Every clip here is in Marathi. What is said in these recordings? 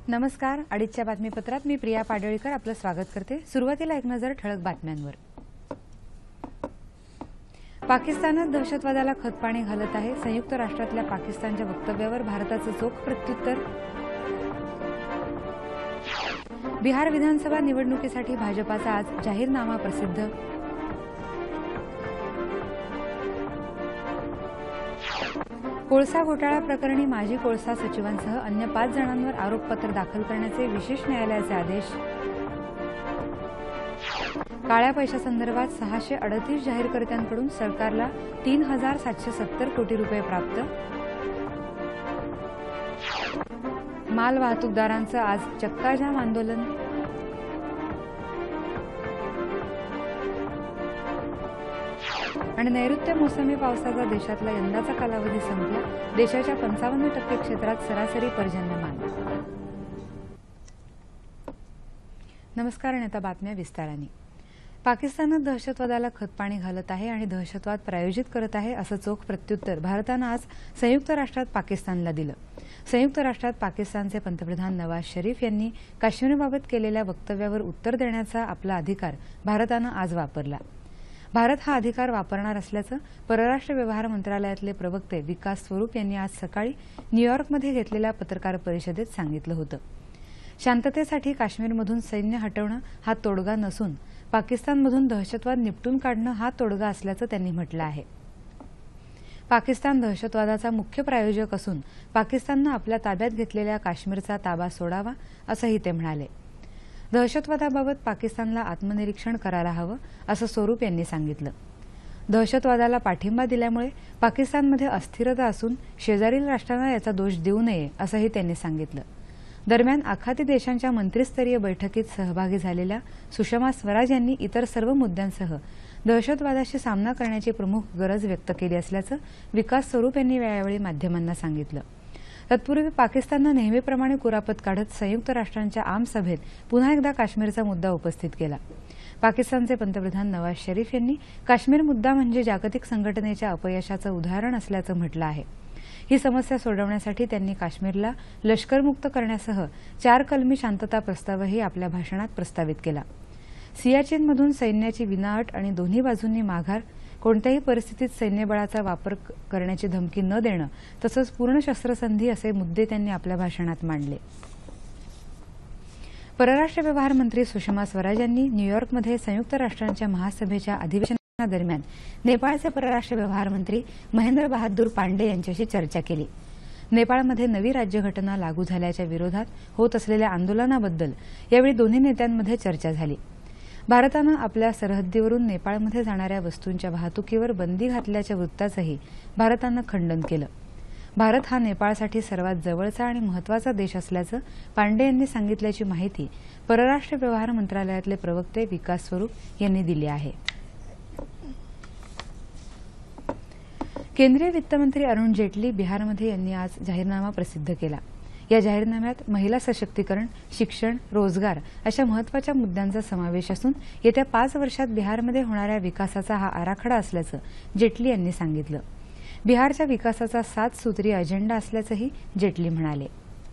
नमस्कार. अडीचच्या बातमीपत्रात मी प्रिया पाडळीकर आपलं स्वागत करते. सुरुवातीला एक नजर ठळक बातम्यांवर. पाकिस्तानात दहशतवादाला खतपाणी घालत आहे. संयुक्त राष्ट्रातल्या पाकिस्तानच्या वक्तव्यावर भारताचं चोख प्रत्युत्तर. बिहार विधानसभा निवडणुकीसाठी भाजपाचा आज जाहीरनामा प्रसिद्ध. कोळसा घोटाळा प्रकरणी माजी कोळसा सचिवांसह अन्य 5 जणांवर आरोपपत्र दाखल करण्याचे विशेष न्यायालयाचे आदेश. काळ्या पैशासंदर्भात 638 जाहीरकर्त्यांकडून सरकारला 3,770 कोटी रुपये प्राप्त. माल वाहतूकदारांचं आज चक्काजाम आंदोलन. आणि नैऋत्य मोसमी पावसाचा देशातला यंदाचा कालावधी संपला. देशाच्या 55% क्षेत्रात सरासरी पर्जन्यमान. नमस्कार. आणि आता बातम्या विस्ताराने. पाकिस्तानात दहशतवादाला खतपाणी घालत आहे आणि दहशतवाद प्रायोजित करत आहे असं चोख प्रत्युत्तर भारतानं आज संयुक्त राष्ट्रात पाकिस्तानला दिलं. संयुक्त राष्ट्रात पाकिस्तानचे पंतप्रधान नवाज शरीफ यांनी काश्मीरबाबत केलेल्या वक्तव्यावर उत्तर देण्याचा आपला अधिकार भारतानं आज वापरला. भारत हा अधिकार वापरणार असल्याचं परराष्ट्र व्यवहार मंत्रालयातले प्रवक्ते विकास स्वरूप यांनी आज सकाळी न्यूयॉर्कमध्ये घेतलेल्या पत्रकार परिषदेत सांगितलं होतं. शांततेसाठी काश्मीरमधून सैन्य हटवणं हा तोडगा नसून पाकिस्तानमधून दहशतवाद निपटून काढणं हा तोडगा असल्याचं त्यांनी म्हटलं आहे. पाकिस्तान दहशतवादाचा मुख्य प्रायोजक असून पाकिस्ताननं आपल्या ताब्यात घेतलेल्या काश्मीरचा ताबा सोडावा असंही ते म्हणाले. दहशतवादाबाबत पाकिस्तानला आत्मनिरीक्षण करायला हवं असं स्वरूप यांनी सांगितलं. दहशतवादाला पाठिंबा दिल्यामुळे पाकिस्तानमध्ये अस्थिरता असून शेजारील राष्ट्रांना याचा दोष देऊ नये असंही त्यांनी सांगितलं. दरम्यान आखाती देशांच्या मंत्रिस्तरीय बैठकीत सहभागी झालेल्या सुषमा स्वराज यांनी इतर सर्व मुद्द्यांसह दहशतवादाशी सामना करण्याची प्रमुख गरज व्यक्त केली असल्याचं विकास स्वरूप यांनी यावेळी माध्यमांना सांगितलं. तत्पूर्वी पाकिस्ताननं नेहमीप्रमाणे कुरापत काढत संयुक्त राष्ट्रांच्या आमसभेत पुन्हा एकदा काश्मीरचा मुद्दा उपस्थित केला. पाकिस्तानचे पंतप्रधान नवाज शरीफ यांनी काश्मीर मुद्दा म्हणजे जागतिक संघटनेच्या अपयशाचं उदाहरण असल्याचं म्हटलं आहे. ही समस्या सोडवण्यासाठी त्यांनी काश्मीरला लष्करमुक्त करण्यासह 4 कलमी शांतता प्रस्तावही आपल्या भाषणात प्रस्तावित केला. सियाचीनमधून सैन्याची विनाअट आणि दोन्ही बाजूंनी माघार, कोणत्याही परिस्थितीत सैन्यबळाचा वापर करण्याची धमकी न देणं तसंच पूर्ण शस्त्रसंधी असे मुद्दे त्यांनी आपल्या भाषणात मांडले. परराष्ट्र व्यवहार मंत्री सुषमा स्वराज यांनी न्यूयॉर्कमध्ये संयुक्त राष्ट्रांच्या महासभेच्या अधिवेशनादरम्यान नेपाळचे परराष्ट्र व्यवहार मंत्री महेंद्र बहादूर पांडे यांच्याशी चर्चा केली. नेपाळमध्ये नवी राज्यघटना लागू झाल्याच्या विरोधात होत असलेल्या आंदोलनाबद्दल यावेळी दोन्ही नेत्यांमध्ये चर्चा झाली. भारतानं आपल्या सरहद्दीवरून नेपाळमध्ये जाणाऱ्या वस्तूंच्या वाहतुकीवर बंदी घातल्याच्या वृत्ताचंही भारतानं खंडन केलं. भारत हा नेपाळसाठी सर्वात जवळचा आणि महत्त्वाचा देश असल्याचं पांडे यांनी सांगितल्याची माहिती परराष्ट्र व्यवहार मंत्रालयातले प्रवक्ते विकास स्वरूप यांनी दिली आहे. केंद्रीय वित्तमंत्री अरुण जेटली बिहारमध्ये यांनी आज जाहीरनामा प्रसिद्ध केला. या जाहीरनाम्यात महिला सशक्तीकरण, शिक्षण, रोजगार अशा महत्त्वाच्या मुद्द्यांचा समावेश असून येत्या 5 वर्षात बिहारमध्ये होणाऱ्या विकासाचा हा आराखडा असल्याचं जेटली यांनी सांगितलं. बिहारच्या विकासाचा 7 सूत्री अजेंडा असल्याचंही जेटली म्हणाले.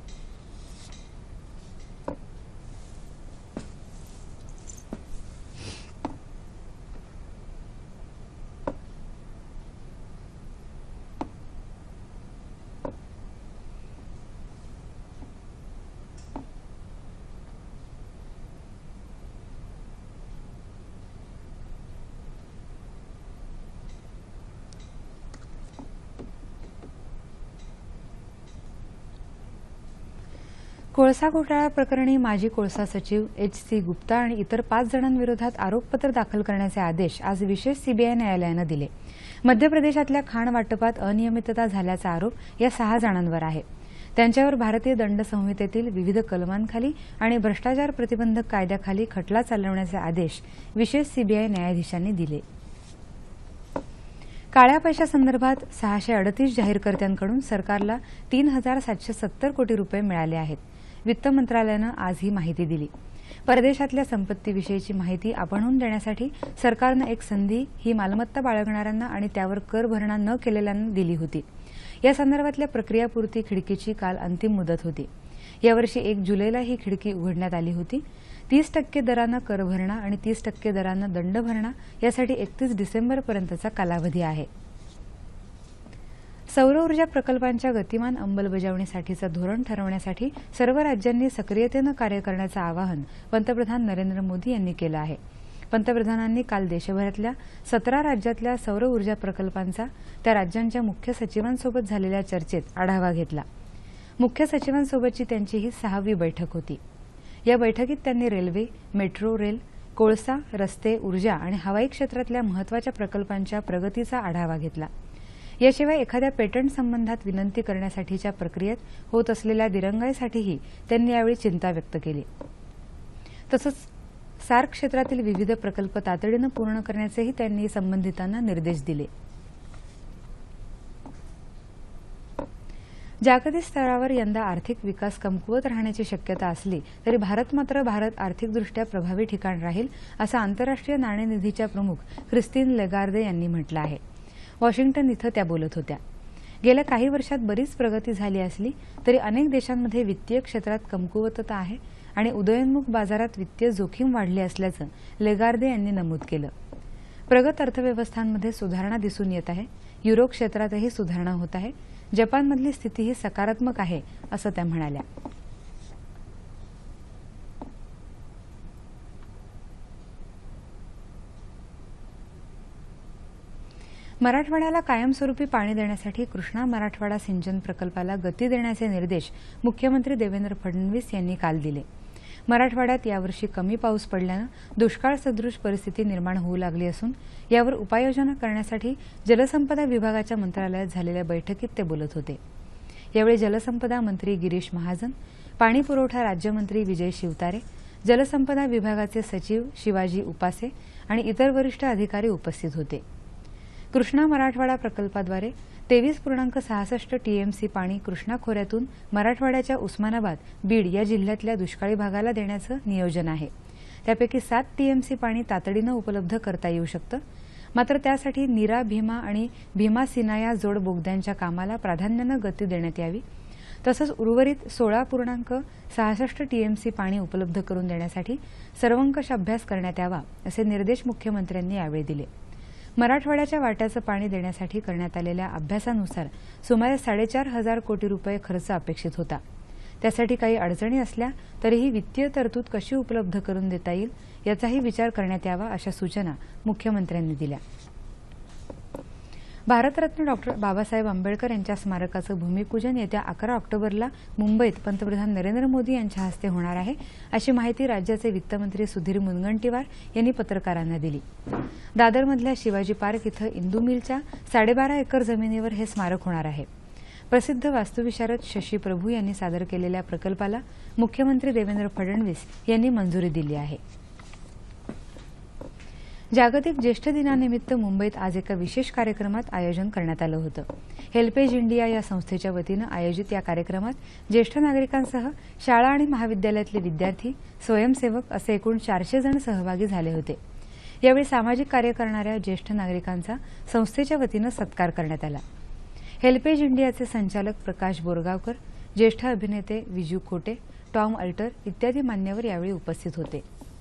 कोळसा घोटाळा प्रकरणी माजी कोळसा सचिव H.C. गुप्ता आणि इतर 5 जणांविरोधात आरोपपत्र दाखल करण्याचे आदेश आज विशेष सीबीआय न्यायालयानं दिले. मध्य प्रदेशातल्या खाण वाटपात अनियमितता झाल्याचा आरोप या 6 जणांवर आहे. त्यांच्यावर भारतीय दंड संहितेतील विविध कलमांखाली आणि भ्रष्टाचार प्रतिबंधक कायद्याखाली खटला चालवण्याचे आदेश विशेष सीबीआय न्यायाधीशांनी दिले. काळ्या पैशासंदर्भात 638 जाहीरकर्त्यांकडून सरकारला 3,770 कोटी रुपये मिळाले आहेत. वित्त मंत्रालयानं आज ही माहिती दिली. परदेशातल्या संपत्तीविषयीची माहिती आपणहून देण्यासाठी सरकारनं एक संधी ही मालमत्ता बाळगणाऱ्यांना आणि त्यावर कर भरणा न केलेल्यांना दिली होती. या संदर्भातल्या प्रक्रियापूर्ती खिडकीची काल अंतिम मुदत होती. यावर्षी 1 जुलैला ही खिडकी उघडण्यात आली होती. 30% दरानं कर भरणा आणि 30% दरानं दंड भरणा यासाठी 31 डिसेंबरपर्यंतचा कालावधी आहे. सौर ऊर्जा प्रकल्पांच्या गतिमान अंमलबजावणीसाठीचं धोरण ठरवण्यासाठी सर्व राज्यांनी सक्रियतेनं कार्य करण्याचं आवाहन पंतप्रधान नरेंद्र मोदी यांनी केलं आहे. पंतप्रधानांनी काल देशभरातल्या 17 राज्यातल्या सौर ऊर्जा प्रकल्पांचा त्या राज्यांच्या मुख्य सचिवांसोबत झालेल्या चर्चेत आढावा घेतला. मुख्य सचिवांसोबतची त्यांची ही 6वी बैठक होती. या बैठकीत त्यांनी रेल्वे, मेट्रो रेल, कोळसा, रस्ते, ऊर्जा आणि हवाई क्षेत्रातल्या महत्त्वाच्या प्रकल्पांच्या प्रगतीचा आढावा घेतला. याशिवाय एखाद्या पेटंट संबंधात विनंती करण्यासाठीच्या प्रक्रियेत होत असलेल्या दिरंगाईसाठीही त्यांनी यावेळी चिंता व्यक्त केली. तसंच सार्क क्षेत्रातील विविध प्रकल्प तातडीनं पूर्ण करण्याचेही त्यांनी संबंधितांना निर्देश दिले. जागतिक स्तरावर यंदा आर्थिक विकास कमकुवत राहण्याची शक्यता असली तरी भारत आर्थिकदृष्ट्या प्रभावी ठिकाण राहील असं आंतरराष्ट्रीय नाणेनिधीच्या प्रमुख ख्रिस्तीन लेगार्दे यांनी म्हटलं आहे. वॉशिंग्टन इथं त्या बोलत होत्या. गेल्या काही वर्षात बरीच प्रगती झाली असली तरी अनेक देशांमध्ये वित्तीय क्षेत्रात कमकुवतता आहे आणि उदयोन्मुख बाजारात वित्तीय जोखीम वाढली असल्याचं लेगार्दे यांनी नमूद केलं. प्रगत अर्थव्यवस्थांमध्ये सुधारणा दिसून येत आहे. युरो क्षेत्रातही सुधारणा होत आहे. जपानमधली स्थितीही सकारात्मक आहे असं त्या म्हणाल्या. मराठवाड्याला कायमस्वरूपी पाणी देण्यासाठी कृष्णा मराठवाडा सिंचन प्रकल्पाला गती देण्याचे निर्देश मुख्यमंत्री देवेंद्र फडणवीस यांनी काल दिले. मराठवाड्यात यावर्षी कमी पाऊस पडल्यानं दुष्काळ सदृश परिस्थिती निर्माण होऊ लागली असून यावर उपाययोजना करण्यासाठी जलसंपदा विभागाच्या मंत्रालयात झालेल्या बैठकीत ते बोलत होते. यावेळी जलसंपदा मंत्री गिरीश महाजन, पाणी पुरवठा राज्यमंत्री विजय शिवतारे, जलसंपदा विभागाचे सचिव शिवाजी उपासे आणि इतर वरिष्ठ अधिकारी उपस्थित होते. कृष्णा मराठवाडा प्रकल्पाद्वारे 23.66 टीएमसी पाणी कृष्णा खोऱ्यातून मराठवाड्याच्या उस्मानाबाद, बीड या जिल्ह्यातल्या दुष्काळी भागाला देण्याचं नियोजन आहे. त्यापैकी 7 टीएमसी पाणी तातडीनं उपलब्ध करता येऊ शकतं. मात्र त्यासाठी नीरा भीमा आणि भीमा सिनाया जोड बोगद्यांच्या कामाला प्राधान्यानं गती देण्यात यावी. तसंच उर्वरित 16.66 टीएमसी पाणी उपलब्ध करून देण्यासाठी सर्वंकष अभ्यास करण्यात यावा असे निर्देश मुख्यमंत्र्यांनी यावेळी दिले. मराठवाड्याच्या वाट्याचं पाणी देण्यासाठी करण्यात आलेल्या अभ्यासानुसार सुमारे 4,500 कोटी रुपये खर्च अपेक्षित होता. त्यासाठी काही अडचणी असल्या तरीही वित्तीय तरतूद कशी उपलब्ध करून देता येईल याचाही विचार करण्यात यावा अशा सूचना मुख्यमंत्र्यांनी दिल्या. भारतरत्न डॉ. बाबासाहेब आंबेडकर यांच्या स्मारकाचं भूमिपूजन येत्या 11 ऑक्टोबरला मुंबईत पंतप्रधान नरेंद्र मोदी यांच्या हस्ते होणार आहे अशी माहिती राज्याचे वित्तमंत्री सुधीर मुनगंटीवार यांनी पत्रकारांना दिली. दादरमधल्या शिवाजी पार्क इथं इंदू मिलच्या 12.5 एकर जमिनीवर हे स्मारक होणार आहे. प्रसिद्ध वास्तुविशारद शशी प्रभू यांनी सादर केलेल्या प्रकल्पाला मुख्यमंत्री देवेंद्र फडणवीस यांनी मंजुरी दिली आहे. जागतिक ज्येष्ठ दिनानिमित्त मुंबईत आज एका विशेष कार्यक्रमात आयोजन करण्यात आलं होतं. हेल्पेज इंडिया या संस्थेच्या वतीनं आयोजित या कार्यक्रमात ज्येष्ठ नागरिकांसह शाळा आणि महाविद्यालयातले विद्यार्थी, स्वयंसेवक असे एकूण 400 जण सहभागी झाले होते. यावेळी सामाजिक कार्य करणाऱ्या ज्येष्ठ नागरिकांचा संस्थेच्या वतीनं सत्कार करण्यात आला. हेल्पेज इंडियाचे संचालक प्रकाश बोरगावकर, ज्येष्ठ अभिनेते विजू खोटे, टॉम अल्टर इत्यादी मान्यवर यावेळी उपस्थित होते.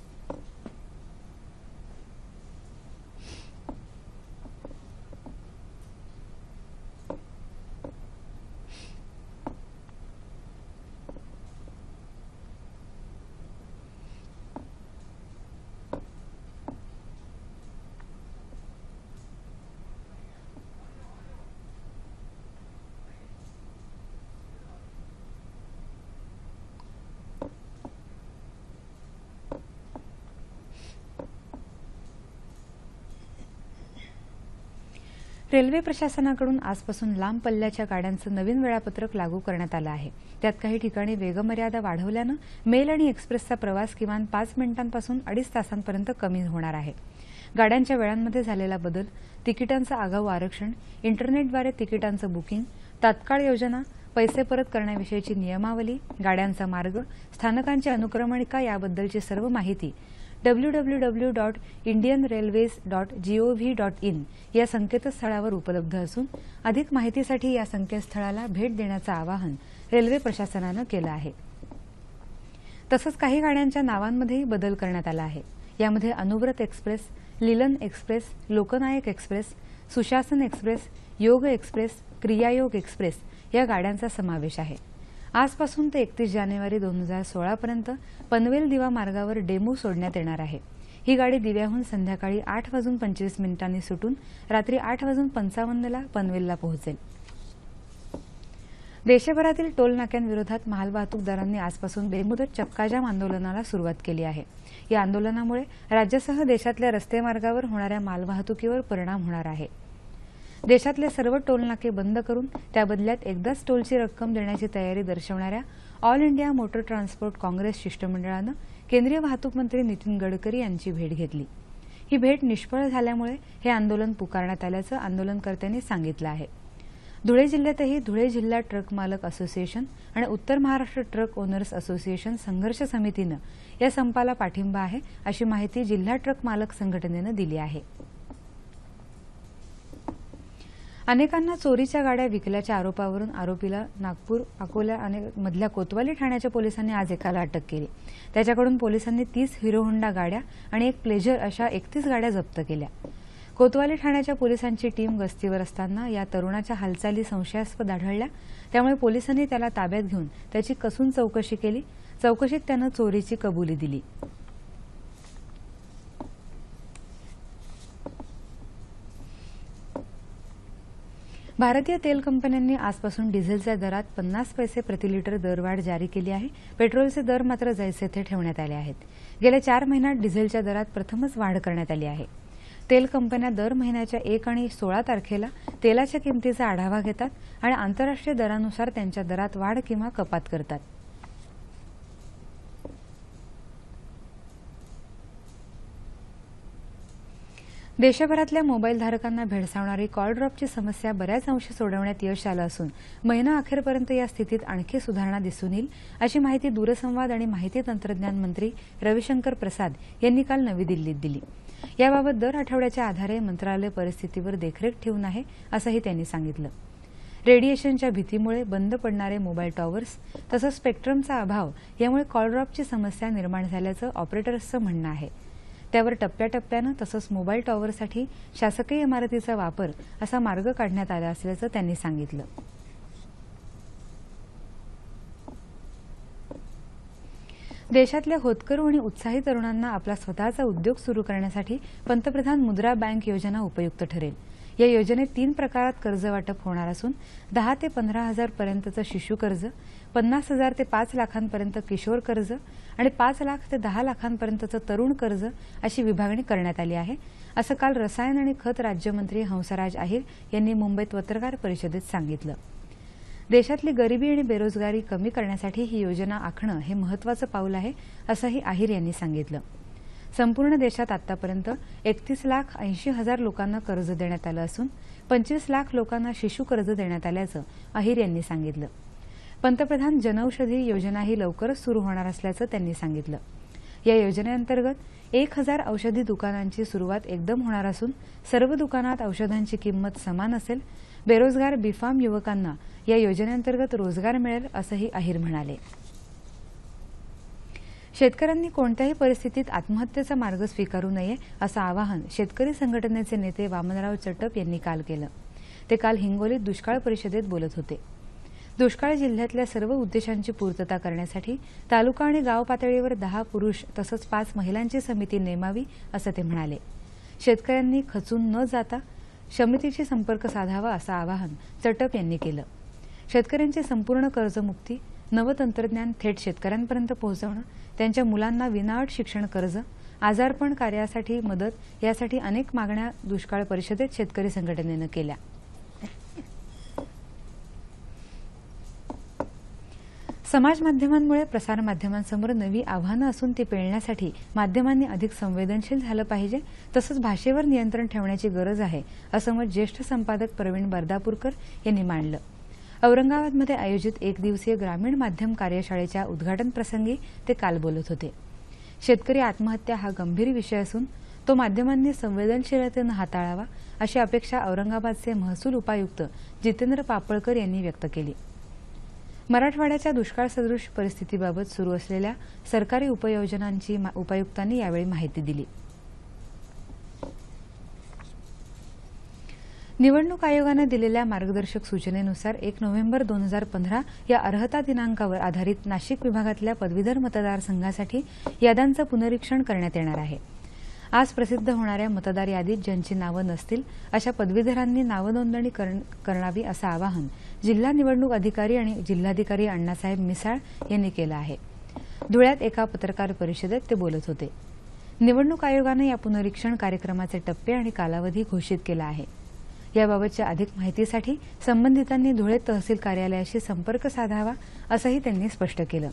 रेल्वे प्रशासनाकडून आजपासून लांब पल्ल्याच्या गाड्यांचं नवीन वेळापत्रक लागू करण्यात आलं आहे. त्यात काही ठिकाणी वेगमर्यादा वाढवल्यानं मेल आणि एक्सप्रेसचा प्रवास किमान 5 मिनिटांपासून 2.5 तासांपर्यंत कमी होणार आहे. गाड्यांच्या वेळांमध्ये झालेला बदल, तिकिटांचं आगाऊ आरक्षण, इंटरनेटद्वारे तिकिटांचं बुकिंग, तात्काळ योजना, पैसे परत करण्याविषयीची नियमावली, गाड्यांचा मार्ग, स्थानकांची अनुक्रमणिका याबद्दलची सर्व माहिती www.indianrailways.gov.in या संकेतस्थळावर उपलब्ध असून अधिक माहितीसाठी या संकेतस्थळाला भेट देण्याचं आवाहन रेल्वे प्रशासनानं केलं आहे. तसंच काही गाड्यांच्या नावांमध्येही बदल करण्यात आला आहे। यामध्ये अनुव्रत एक्सप्रेस, लीलन express, Loknayak express, Sushasan express, Yog express, Kriyayog express या गाड्यांचा समावेश आहे। आजपासून ते 31 जानेवारी 2016 पर्यंत पनवेल दिवा मार्गावर डेमू सोडण्यात येणार आहे। ही गाडी दिव्याहून संध्याकाळी 8:25 सुटून रात्री 8:55 पनवेलला पोहोचेल। देशभरातील टोल नाक्यांविरोधात मालवाहतूकदारांनी आजपासून बेमुदत चक्काजाम आंदोलनाला सुरुवात केली आहे। या आंदोलनामुळे राज्यासह देशातल्या रस्ते मार्गावर होणाऱ्या मालवाहतुकीवर परिणाम होणार आहे। देशातले सर्व टोल नाके बंद करून त्या बदल्यात एकदाच टोलची रक्कम देण्याची तयारी दर्शवणाऱ्या all India motor transport congress शिष्टमंडळानं केंद्रीय वाहतूक मंत्री नितीन गडकरी यांची भेट घेतली। ही भेट निष्फळ झाल्यामुळे हे आंदोलन पुकारण्यात आल्याचं आंदोलनकर्त्यांनी सांगितलं आहे। धुळे जिल्ह्यातही धुळे जिल्हा ट्रक मालक असोसिएशन आणि उत्तर महाराष्ट्र ट्रक ओनर्स असोसिएशन संघर्ष समितीनं या संपाला पाठिंबा आहे, अशी माहिती जिल्हा ट्रक मालक संघटनेनं दिली आहे। अनेकांना चोरीच्या गाड्या विकल्याच्या आरोपावरून आरोपीला नागपूर, अकोला आणि मधल्या कोतवाली ठाण्याच्या पोलिसांनी आज एकाला अटक केली। त्याच्याकडून पोलिसांनी 30 हिरो होंडा गाड्या आणि एक प्लेजर अशा 31 गाड्या जप्त केल्या। कोतवाली ठाण्याच्या पोलिसांची टीम गस्तीवर असताना या तरुणाच्या हालचाली संशयास्पद आढळल्या, त्यामुळे पोलिसांनी त्याला ताब्यात घेऊन त्याची कसून चौकशी केली। चौकशीत त्यानं चोरीची कबुली दिली। भारतीय तेल कंपन्यांनी आजपासून डिझेलच्या दरात 50 पैसे प्रति लिटर दरवाढ जारी केली आहे। पेट्रोलचे दर मात्र जैसे थे ठेवण्यात आले आहेत। गेल्या 4 महिन्यात डिझेलच्या दरात प्रथमच वाढ करण्यात आली आहे। तेल कंपन्या दर महिन्याच्या 1 आणि 16 तारखेला तेलाच्या किमतीचा आढावा घेतात आणि आंतरराष्ट्रीय दरानुसार त्यांच्या दरात वाढ किंवा कपात करतात। देशभरातल्या मोबाईल धारकांना भेडसावणारी कॉल ड्रॉपची समस्या बऱ्याच अंशी सोडवण्यात यश आलं असून महिना अखेरपर्यंत या स्थितीत आणखी सुधारणा दिसून येईल, अशी माहिती दूरसंवाद आणि माहिती तंत्रज्ञान मंत्री रविशंकर प्रसाद यांनी काल नवी दिल्लीत दिली। याबाबत दर आठवड्याच्या आधारे मंत्रालय परिस्थितीवर देखरेख ठेवून आहे, असंही त्यांनी सांगितलं। रेडिएशनच्या भीतीमुळे बंद पडणारे मोबाईल टॉवर्स तसंच स्पेक्ट्रमचा अभाव यामुळे कॉल ड्रॉपची समस्या निर्माण झाल्याचं ऑपरेटर्सचं म्हणणं आहे। त्यावर टप्प्याटप्प्यानं तसंच मोबाईल टॉवरसाठी शासकीय इमारतीचा वापर असा मार्ग काढण्यात आला असल्याचं त्यांनी सांगितलं। देशातल्या होतकरू आणि उत्साही तरुणांना आपला स्वतःचा उद्योग सुरू करण्यासाठी पंतप्रधान मुद्रा बँक योजना उपयुक्त ठरेल। या योजनेत 3 प्रकारात कर्ज वाटप होणार असून 10 ते 15 हजार पर्यंतचं शिशु कर्ज, 50,000 ते 5 लाखांपर्यंत किशोर कर्ज आणि 5 लाख ते 10 लाखांपर्यंतचं तरुण कर्ज अशी विभागणी करण्यात आली आहे, असं काल रसायन आणि खत राज्यमंत्री हंसराज अहिर यांनी मुंबईत पत्रकार परिषदेत सांगितलं। देशातली गरिबी आणि बेरोजगारी कमी करण्यासाठी ही योजना आखणं हे महत्त्वाचं पाऊल आहे, असंही अहिर यांनी सांगितलं। संपूर्ण देशात आतापर्यंत 31,80,000 लोकांना कर्ज देण्यात आलं असून 25 लाख लोकांना शिशु कर्ज देण्यात आल्याचं अहिर यांनी सांगितलं। पंतप्रधान जनौषधी योजनाही लवकरच सुरू होणार असल्याचं त्यांनी सांगितलं। या योजनेअंतर्गत 1000 औषधी दुकानांची सुरुवात एकदम होणार असून सर्व दुकानात औषधांची किंमत समान असेल। बेरोजगार बीफार्म युवकांना या योजनेअंतर्गत रोजगार मिळेल, असंही अहिर म्हणाले। शेतकऱ्यांनी कोणत्याही परिस्थितीत आत्महत्येचा मार्ग स्वीकारू नये, असं आवाहन शेतकरी संघटनेचे नेते वामनराव चटप यांनी काल केलं। ते काल हिंगोलीत दुष्काळ परिषदेत बोलत होते। दुष्काळ जिल्ह्यातल्या सर्व उद्देशांची पूर्तता करण्यासाठी तालुका आणि गाव पातळीवर 10 पुरुष तसंच 5 महिलांची समिती नेमावी, असं ते म्हणाले। शेतकऱ्यांनी खचून न जाता समितीशी संपर्क साधावा, असं आवाहन चटप यांनी केलं। शेतकऱ्यांची संपूर्ण कर्जमुक्ती, नवतंत्रज्ञान थेट शेतकऱ्यांपर्यंत पोहोचवणं, त्यांच्या मुलांना विनाअट शिक्षण कर्ज, आजारपण कार्यासाठी मदत यासाठी अनेक मागण्या दुष्काळ परिषदेत शेतकरी संघटनेनं केल्या। समाज माध्यमांमुळे प्रसार माध्यमांसमोर नवी आव्हानं असून ती पेलण्यासाठी माध्यमांनी अधिक संवेदनशील झालं पाहिजे, तसंच भाषेवर नियंत्रण ठेवण्याची गरज आहे, असं मत ज्येष्ठ संपादक प्रवीण बर्दापूरकर यांनी मांडलं। औरंगाबादमध्ये आयोजित 1 दिवसीय ग्रामीण माध्यम कार्यशाळेच्या उद्घाटन प्रसंगी ते काल बोलत होते। शेतकरी आत्महत्या हा गंभीर विषय असून तो माध्यमांनी संवेदनशीलतेनं हाताळावा, अशी अपेक्षा औरंगाबादचे महसूल उपायुक्त जितेंद्र पापळकर यांनी व्यक्त केली। मराठवाड्याच्या दुष्काळ सदृश परिस्थितीबाबत सुरू असलेल्या सरकारी उपाययोजनांची उपायुक्तांनी यावेळी माहिती दिली. निवडणूक आयोगाने दिलेल्या मार्गदर्शक सूचनेनुसार 1 नोव्हेंबर 2015 या अर्हता दिनांकावर आधारित नाशिक विभागातल्या पदवीधर मतदारसंघासाठी याद्यांचं पुनरीक्षण करण्यात येणार आहे. आज प्रसिद्ध होणाऱ्या मतदार यादीत ज्यांची नावं नसतील अशा पदवीधरांनी नावनोंदणी करावी असं आवाहन जिल्हा निवडणूक अधिकारी आणि जिल्हाधिकारी अण्णासाहेब मिसाळ यांनी केलं आहे. धुळ्यात एका पत्रकार परिषदेत ते बोलत होते. निवडणूक आयोगाने या पुनरीक्षण कार्यक्रमाचे टप्पे आणि कालावधी घोषित केला आहे. याबाबतच्या अधिक माहितीसाठी संबंधितांनी धुळे तहसील कार्यालयाशी संपर्क साधावा असंही त्यांनी स्पष्ट केलं.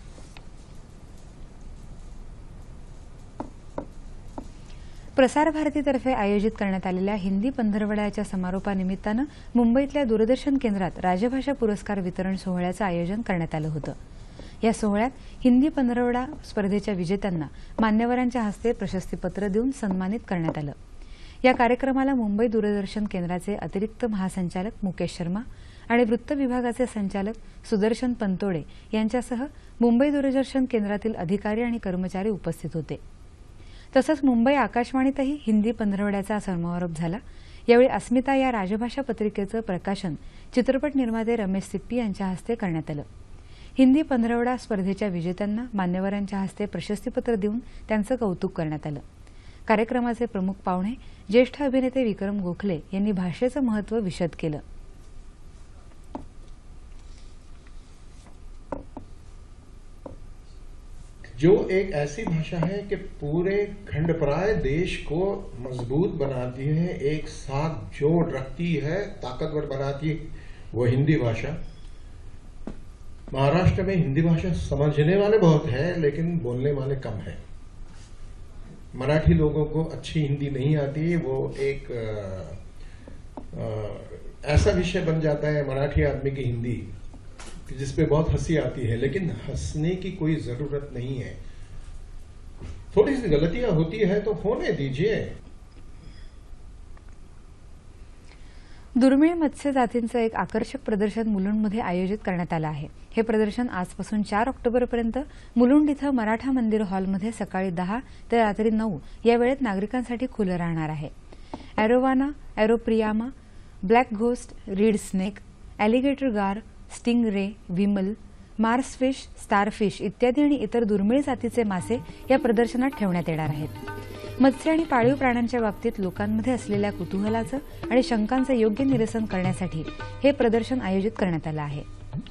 प्रसार भारतीतर्फे आयोजित करण्यात आलेल्या हिंदी पंधरवड्याच्या समारोपानिमित्तानं मुंबईतल्या दूरदर्शन केंद्रात राजभाषा पुरस्कार वितरण सोहळ्याचं आयोजन करण्यात आलं होतं. या सोहळ्यात हिंदी पंधरवडा स्पर्धेच्या विजेत्यांना मान्यवरांच्या हस्ते प्रशस्तीपत्र देऊन सन्मानित करण्यात आलं. या कार्यक्रमाला मुंबई दूरदर्शन केंद्राचे अतिरिक्त महासंचालक मुकेश शर्मा आणि वृत्त विभागाचे संचालक सुदर्शन पंतोडे यांच्यासह मुंबई दूरदर्शन केंद्रातील अधिकारी आणि कर्मचारी उपस्थित होते. तसंच मुंबई आकाशवाणीतही हिंदी पंधरवड्याचा समारोप झाला. यावेळी अस्मिता या राजभाषा पत्रिकेचं प्रकाशन चित्रपट निर्माते रमेश सिप्पी यांच्या हस्ते करण्यात आलं. हिंदी पंधरवडा स्पर्धेच्या विजेत्यांना मान्यवरांच्या हस्ते प्रशस्तीपत्र देऊन त्यांचं कौतुक करण्यात आलं. कार्यक्रमाचे प्रमुख पाहुणे ज्येष्ठ अभिनेते विक्रम गोखले यांनी भाषेचं महत्त्व विशद केलं. जो एक ऐसी भाषा है कि पूरे खंडप्राय देश को मजबूत बनाती है, एक साथ जोड़ रखती है, ताकतवर बनाती है, वो हिंदी भाषा. महाराष्ट्र में हिंदी भाषा समझने वाले बहुत है लेकिन बोलने वाले कम है. मराठी लोगों को अच्छी हिंदी नहीं आती. वो एक ऐसा विषय बन जाता है मराठी आदमी की हिंदी जिसपे बहुत हंसी आती है, लेकिन हंसने की कोई जरूरत नहीं है. थोड़ी सी गलतियां होती है तो होने दीजिए. दुर्मिळ मत्स्य जातींचं एक आकर्षक प्रदर्शन मुलुंडमध्ये आयोजित करण्यात आलं आहे. हे प्रदर्शन आजपासून 4 ऑक्टोबरपर्यंत मुलुंड इथं मराठा मंदिर हॉलमध्ये सकाळी 10 ते रात्री 9 या वेळेत नागरिकांसाठी खुलं राहणार आहे. एरोवाना, एरोप्रियामा, black ghost, reed snake, alligator gar, sting ray, विमल, मार्सफिश, स्टारफिश इत्यादी आणि इतर दुर्मिळ जातीचे मासे या प्रदर्शनात ठेवण्यात येणार आहेत. मत्स्य आणि पाळीव प्राण्यांच्या बाबतीत लोकांमध्ये असलेल्या कुतूहलाचं आणि शंकांचं योग्य निरसन करण्यासाठी हे प्रदर्शन आयोजित करण्यात आलं आहे.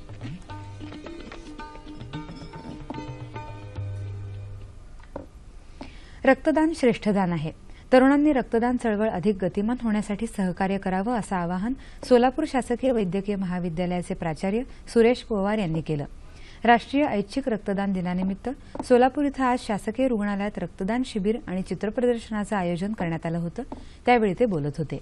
रक्तदान श्रेष्ठदान आहे. तरुणांनी रक्तदान चळवळ अधिक गतिमान होण्यासाठी सहकार्य करावं असं आवाहन सोलापूर शासकीय वैद्यकीय महाविद्यालयाचे प्राचार्य सुरेश पवार यांनी केलं. राष्ट्रीय ऐच्छिक रक्तदान दिनानिमित्त सोलापूर इथं आज शासकीय रुग्णालयात रक्तदान शिबिर आणि चित्रप्रदर्शनाचं आयोजन करण्यात आलं होतं. त्यावेळी ते बोलत होते.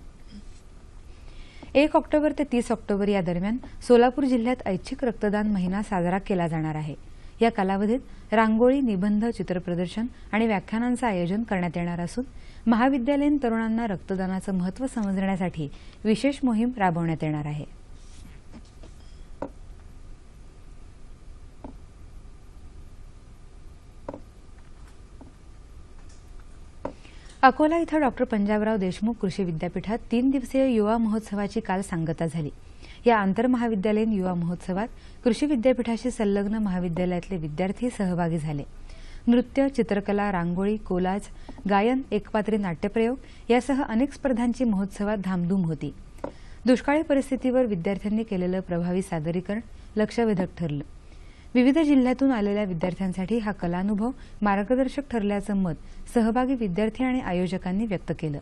1 ऑक्टोबर ते 30 ऑक्टोबर या दरम्यान सोलापूर जिल्ह्यात ऐच्छिक रक्तदान महिना साजरा केला जाणार आहे. या कालावधीत रांगोळी, निबंध, चित्रप्रदर्शन आणि व्याख्यानांचं आयोजन करण्यात येणार असून महाविद्यालयीन तरुणांना रक्तदानाचं महत्त्व समजण्यासाठी विशेष मोहीम राबवण्यात येणार आहे. अकोला इथं डॉक्टर पंजाबराव देशमुख कृषी विद्यापीठात 3 दिवसीय युवा महोत्सवाची काल सांगता झाली. या आंतरमहाविद्यालयीन युवा महोत्सवात कृषी विद्यापीठाशी संलग्न महाविद्यालयातले विद्यार्थी सहभागी झाले. नृत्य, चित्रकला, रांगोळी, कोलाज, गायन, एकपात्री नाट्यप्रयोग यासह अनेक स्पर्धांची महोत्सवात धामधूम होती. दुष्काळी परिस्थितीवर विद्यार्थ्यांनी केलेलं प्रभावी सादरीकरण लक्षवेधक ठरलं. विविध जिल्ह्यातून आलेल्या विद्यार्थ्यांसाठी हा कलानुभव मार्गदर्शक ठरल्याचं मत सहभागी विद्यार्थी आणि आयोजकांनी व्यक्त केलं.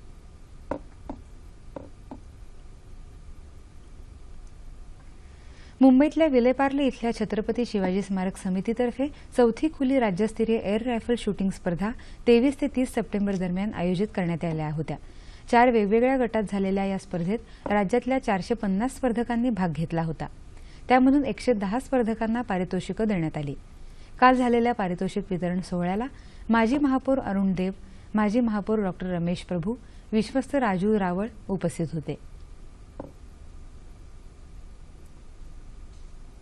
मुंबईतल्या विलेपार्ले इथल्या छत्रपती शिवाजी स्मारक समितीतर्फे 4थी खुली राज्यस्तरीय एअर रायफल शूटिंग स्पर्धा 23 ते 30 सप्टेंबर दरम्यान आयोजित करण्यात आल्या होत्या. 4 वेगवेगळ्या गटात झालेल्या या स्पर्धेत राज्यातल्या 450 स्पर्धकांनी भाग घेतला होता. त्यामधून 110 स्पर्धकांना पारितोषिकं देण्यात आली. काल झालेल्या पारितोषिक वितरण सोहळ्याला माजी महापौर अरुण देव, माजी महापौर डॉ. रमेश प्रभू, विश्वस्त राजू रावळ उपस्थित होते.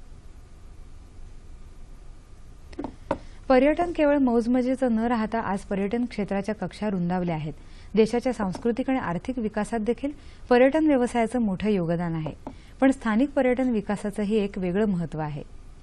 पर्यटन केवळ मौजमजेचं न राहता आज पर्यटन क्षेत्राच्या कक्षा रुंदावल्या आहेत. देशाच्या सांस्कृतिक आणि आर्थिक विकासात देखील पर्यटन व्यवसायाचं मोठं योगदान आहे. पण स्थानिक पर्यटन विकासाचंही एक वेगळं महत्त्व आहे.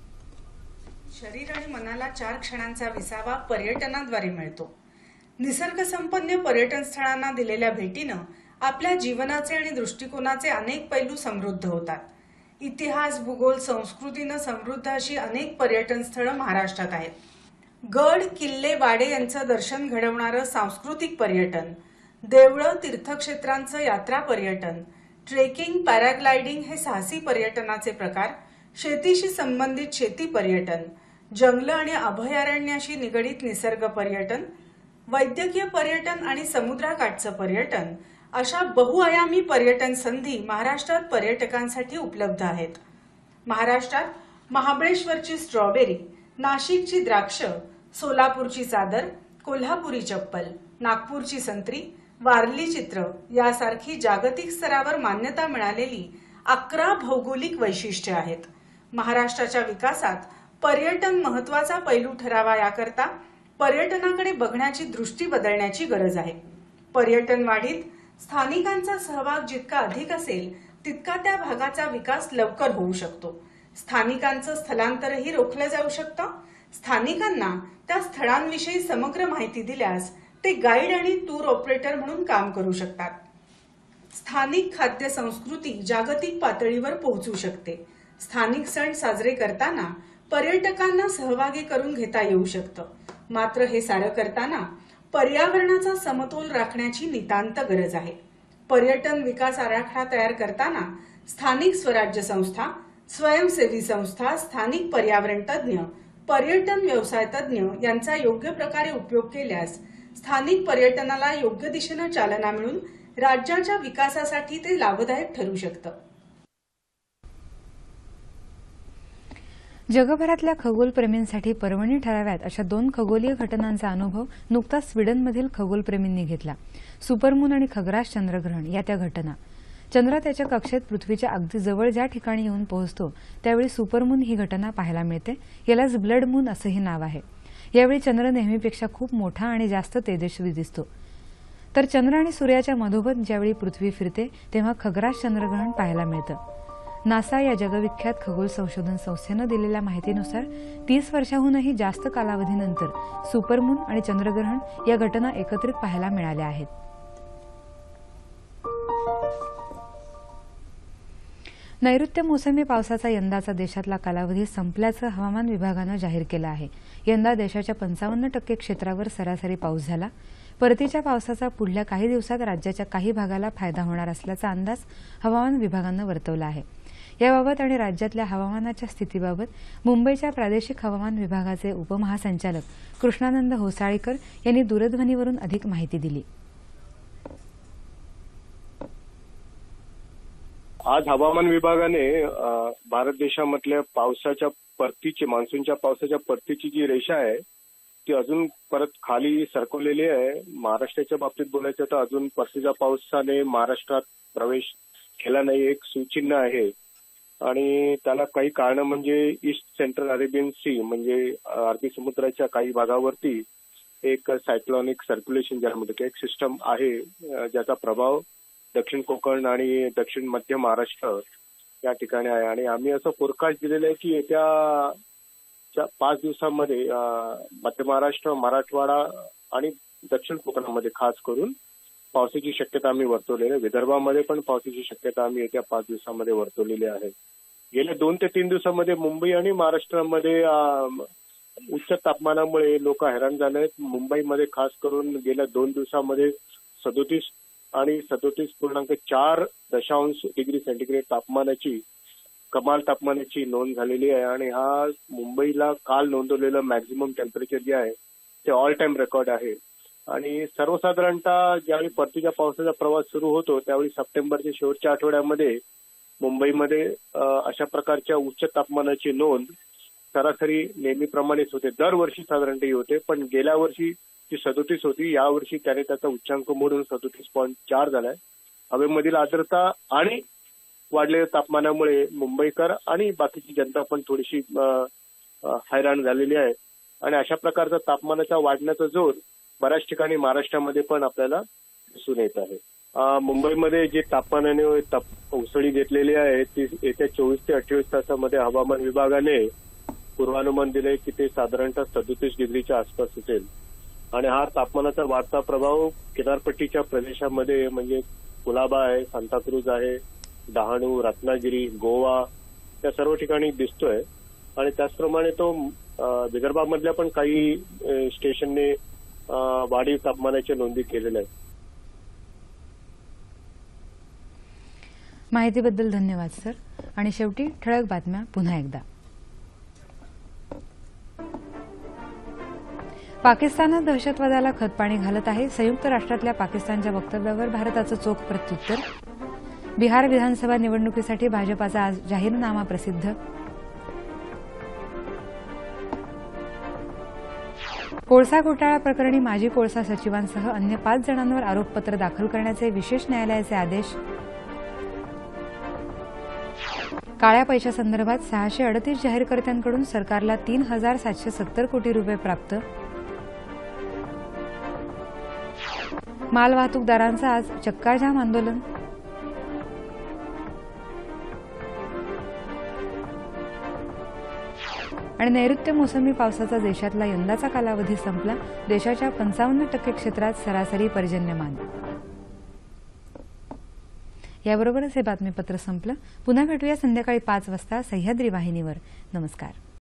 शरीर आणि मनाला 4 क्षणांचा विसावा पर्यटनाद्वारे मिळतो. निसर्गसंपन्न पर्यटन स्थळांना दिलेल्या भेटीनं आपल्या जीवनाचे आणि दृष्टिकोनाचे अनेक पैलू समृद्ध होतात. इतिहास, भूगोल, संस्कृतीनं समृद्ध अशी अनेक पर्यटन स्थळं महाराष्ट्रात आहेत. गड, किल्ले, वाडे यांचं दर्शन घडवणारं सांस्कृतिक पर्यटन, देवळं, तीर्थक्षेत्रांचं यात्रा पर्यटन, ट्रेकिंग, पॅराग्लायडिंग हे साहसी पर्यटनाचे प्रकार, शेतीशी संबंधित शेती पर्यटन, जंगलं आणि अभयारण्याशी निगडीत निसर्ग पर्यटन, वैद्यकीय पर्यटन आणि समुद्राकाठचं पर्यटन अशा बहुआयामी पर्यटन संधी महाराष्ट्रात पर्यटकांसाठी उपलब्ध आहेत. महाराष्ट्रात महाबळेश्वरची स्ट्रॉबेरी, नाशिकची द्राक्ष, सोलापूरची चादर, कोल्हापुरी चप्पल, नागपूरची संत्री, वारली चित्र यासारखी जागतिक स्तरावर मान्यता मिळालेली 11 भौगोलिक वैशिष्ट्ये आहेत. महाराष्ट्राच्या विकासात पर्यटन महत्वाचा पैलू ठरावा याकरता पर्यटनाकडे बघण्याची दृष्टी बदलण्याची गरज आहे. पर्यटन वाढीत स्थानिकांचा सहभाग जितका अधिक असेल तितका त्या भागाचा विकास लवकर होऊ शकतो. स्थानिकांचं स्थलांतरही रोखलं जाऊ शकतं. स्थानिकांना त्या स्थळांविषयी समग्र माहिती दिल्यास ते गाईड आणि टूर ऑपरेटर म्हणून काम करू शकतात. स्थानिक खाद्य संस्कृती जागतिक पातळीवर पोहोचू शकते. स्थानिक सण साजरे करताना पर्यटकांना सहभागी करून घेता येऊ शकतं. मात्र हे सारं करताना पर्यावरणाचा समतोल राखण्याची नितांत गरज आहे. पर्यटन विकास आराखडा तयार करताना स्थानिक स्वराज्य संस्था, स्वयंसेवी संस्था, स्थानिक पर्यावरण तज्ज्ञ, पर्यटन व्यवसाय तज्ज्ञ यांचा योग्य प्रकारे उपयोग केल्यास स्थानिक पर्यटनाला योग्य दिशेनं चालना मिळून राज्याच्या विकासासाठी ते लाभदायक ठरू शकतं. जगभरातल्या खगोलप्रेमींसाठी पर्वणी ठराव्यात अशा 2 खगोलीय घटनांचा अनुभव नुकताच स्वीडनमधील खगोलप्रेमींनी घेतला. सुपरमून आणि खग्रास चंद्रग्रहण या त्या घटना. चंद्र त्याच्या कक्षेत पृथ्वीच्या अगदी जवळ ज्या ठिकाणी येऊन पोहोचतो त्यावेळी सुपरमून ही घटना पाहायला मिळते. यालाच ब्लड मून असंही नाव आहे. यावेळी चंद्र नेहमीपेक्षा खूप मोठा आणि जास्त तेजस्वी दिसतो. तर चंद्र आणि सूर्याच्या मधोमध ज्यावेळी पृथ्वी फिरते तेव्हा खग्रास चंद्रग्रहण पाहायला मिळतं. नासा या जगविख्यात खगोल संशोधन संस्थेनं दिलेल्या माहितीनुसार 30 वर्षांहूनही जास्त कालावधीनंतर सुपरमून आणि चंद्रग्रहण या घटना एकत्रित पाहायला मिळाल्या आहेत. नैऋत्य मोसमी पावसाचा यंदाचा देशातला कालावधी संपल्याचं हवामान विभागानं जाहीर केलं आहे. यंदा देशाच्या 55% क्षेत्रावर सरासरी पाऊस झाला. परतीच्या पावसाचा पुढल्या काही दिवसात राज्याच्या काही भागाला फायदा होणार असल्याचा अंदाज हवामान विभागानं वर्तवला आहे. याबाबत आणि राज्यातल्या हवामानाच्या स्थितीबाबत मुंबईच्या प्रादेशिक हवामान विभागाचे उपमहासंचालक कृष्णानंद होसाळीकर यांनी दूरध्वनीवरून अधिक माहिती दिली. आज हवामान विभागाने भारत देशामधल्या पावसाच्या परतीची, मान्सूनच्या पावसाच्या परतीची जी रेषा आहे ती अजून परत खाली सरकवलेली आहे. महाराष्ट्राच्या बाबतीत बोलायचं तर अजून परतीच्या पावसाने महाराष्ट्रात प्रवेश केला नाही, एक सूचिन्ह आहे. आणि त्याला काही कारण म्हणजे ईस्ट सेंट्रल अरेबियन सी म्हणजे अरबी समुद्राच्या काही भागावरती एक सायक्लॉनिक सर्क्युलेशन ज्याला म्हणतो एक सिस्टम आहे ज्याचा प्रभाव दक्षिण कोकण आणि दक्षिण मध्य महाराष्ट्र या ठिकाणी आहे. आणि आम्ही असं फोरकास्ट दिलेलं आहे की येत्या 5 दिवसांमध्ये मध्य महाराष्ट्र, मराठवाडा आणि दक्षिण कोकणामध्ये खास करून पावसाची शक्यता आम्ही वर्तवलेली आहे. विदर्भामध्ये पण पावसाची शक्यता आम्ही येत्या 5 दिवसांमध्ये वर्तवलेली आहे. गेल्या 2 ते 3 दिवसांमध्ये मुंबई आणि महाराष्ट्रामध्ये उच्च तापमानामुळे लोक हैराण झाले आहेत. मुंबईमध्ये खास करून गेल्या 2 दिवसांमध्ये 37 आणि 37.4 डिग्री सेंटीग्रेड तापमानाची कमाल तापमानाची नोंद झालेली आहे. आणि हा मुंबईला काल नोंदवलेलं मॅक्झिमम टेम्परेचर जे आहे ते ऑल टाइम रेकॉर्ड आहे. आणि सर्वसाधारणतः ज्यावेळी परतीच्या पावसाचा प्रवास सुरू होतो त्यावेळी सप्टेंबरच्या शेवटच्या आठवड्यामध्ये मुंबईमध्ये अशा प्रकारच्या उच्च तापमानाची नोंद सरासरी नेहमीप्रमाणेच होते. दरवर्षी साधारणतः होते, पण गेल्या वर्षी ती 37 होती. यावर्षी त्याने त्याचा उच्चांक मोडून 37.4 झालाय. हवेमधील आर्द्रता आणि वाढलेल्या तापमानामुळे मुंबईकर आणि बाकीची जनता पण थोडीशी हैराण झालेली आहे. आणि अशा प्रकारचा तापमानाचा वाढण्याचा जोर बऱ्याच ठिकाणी महाराष्ट्रामध्ये पण आपल्याला दिसून येत आहे. मुंबईमध्ये जे तापमानाने उसळी घेतलेली आहे ती येत्या 24 ते 28 तासामध्ये हवामान विभागाने पूर्वानुमान दिले की ते साधारणतः 37 डिग्रीच्या आसपास असेल. आणि हा तापमानाचा वाढता प्रभाव किनारपट्टीच्या प्रदेशामध्ये म्हणजे कुलाबा आहे, सांताक्रूज आहे, डहाणू, रत्नागिरी, गोवा या सर्व ठिकाणी दिसतोय. आणि त्याचप्रमाणे तो विदर्भामधल्या पण काही स्टेशनने वाढीव तापमानाच्या नोंदी केलेल्या आहेत. माहितीबद्दल धन्यवाद सर. आणि शेवटी ठळक बातम्या पुन्हा एकदा. पाकिस्तानात दहशतवादाला खतपाणी घालत आहे. संयुक्त राष्ट्रातल्या पाकिस्तानच्या वक्तव्यावर भारताचं चोख प्रत्युत्तर. बिहार विधानसभा निवडणुकीसाठी भाजपाचा आज जाहीरनामा प्रसिद्ध. कोळसा घोटाळा प्रकरणी माजी कोळसा सचिवांसह अन्य 5 जणांवर आरोपपत्र दाखल करण्याचे विशेष न्यायालयाचे आदेश. काळ्या पैशासंदर्भात 638 जाहीरकर्त्यांकडून सरकारला 3,770 कोटी रुपये प्राप्त. मालवाहतूकदारांचं आज चक्काजाम आंदोलन. आणि नैऋत्य मोसमी पावसाचा देशातला यंदाचा कालावधी संपला. देशाच्या 55% क्षेत्रात सरासरी पर्जन्यमान. याबरोबरच हे बातमीपत्र संपलं. पुन्हा भेटूया संध्याकाळी 5 वाजता सह्याद्री वाहिनीवर. नमस्कार.